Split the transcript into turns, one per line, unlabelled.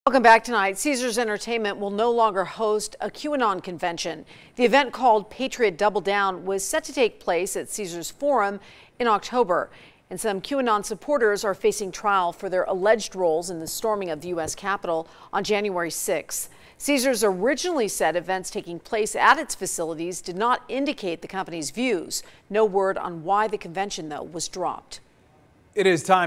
Welcome back tonight. Caesars Entertainment will no longer host a QAnon convention. The event, called Patriot Double Down, was set to take place at Caesars Forum in October. And some QAnon supporters are facing trial for their alleged roles in the storming of the U.S. Capitol on January 6th. Caesars originally said events taking place at its facilities did not indicate the company's views. No word on why the convention, though, was dropped.
It is time.